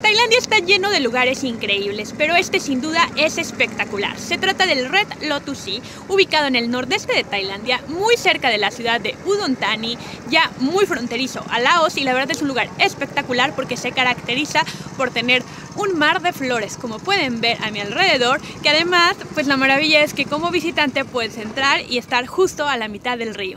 Tailandia está lleno de lugares increíbles, pero este sin duda es espectacular. Se trata del Red Lotus Sea, ubicado en el nordeste de Tailandia, muy cerca de la ciudad de Udon Thani, ya muy fronterizo a Laos, y la verdad es un lugar espectacular porque se caracteriza por tener un mar de flores, como pueden ver a mi alrededor, que además, pues la maravilla es que como visitante puedes entrar y estar justo a la mitad del río.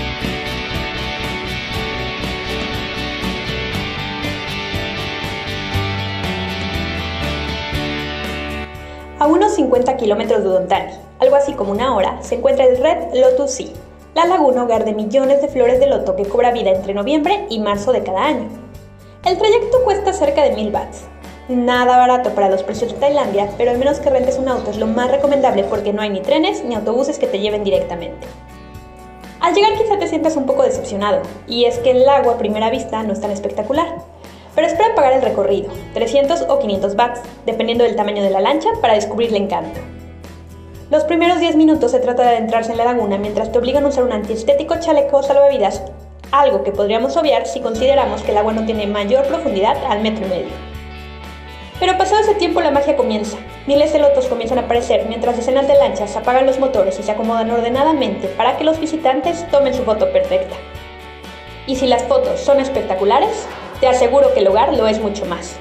A unos 50 kilómetros de Udon Thani, algo así como una hora, se encuentra el Red Lotus Sea, la laguna hogar de millones de flores de loto que cobra vida entre noviembre y marzo de cada año. El trayecto cuesta cerca de 1000 bahts. Nada barato para los precios de Tailandia, pero al menos que rentes un auto es lo más recomendable porque no hay ni trenes ni autobuses que te lleven directamente. Al llegar quizá te sientas un poco decepcionado, y es que el lago a primera vista no es tan espectacular. Pero espera pagar el recorrido, 300 o 500 bahts, dependiendo del tamaño de la lancha, para descubrir el encanto. Los primeros 10 minutos se trata de adentrarse en la laguna mientras te obligan a usar un antiestético chaleco salvavidas, algo que podríamos obviar si consideramos que el agua no tiene mayor profundidad al 1,5 metros. Pero pasado ese tiempo la magia comienza. Miles de lotos comienzan a aparecer mientras decenas de lanchas apagan los motores y se acomodan ordenadamente para que los visitantes tomen su foto perfecta. Y si las fotos son espectaculares, te aseguro que el lugar lo es mucho más.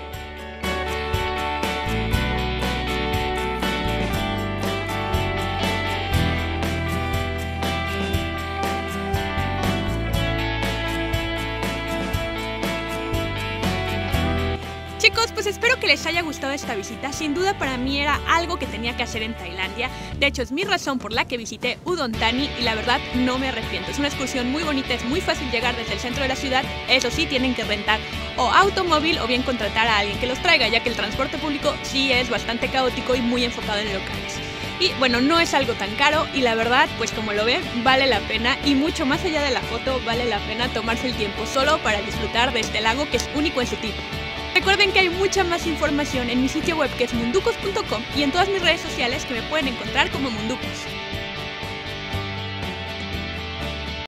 Chicos, pues espero que les haya gustado esta visita. Sin duda para mí era algo que tenía que hacer en Tailandia. De hecho, es mi razón por la que visité Udon Thani y la verdad no me arrepiento. Es una excursión muy bonita, es muy fácil llegar desde el centro de la ciudad. Eso sí, tienen que rentar o automóvil o bien contratar a alguien que los traiga, ya que el transporte público sí es bastante caótico y muy enfocado en locales. Y bueno, no es algo tan caro y la verdad, pues como lo ven, vale la pena, y mucho más allá de la foto, vale la pena tomarse el tiempo solo para disfrutar de este lago que es único en su tipo. Recuerden que hay mucha más información en mi sitio web, que es munducos.com, y en todas mis redes sociales, que me pueden encontrar como Munducos.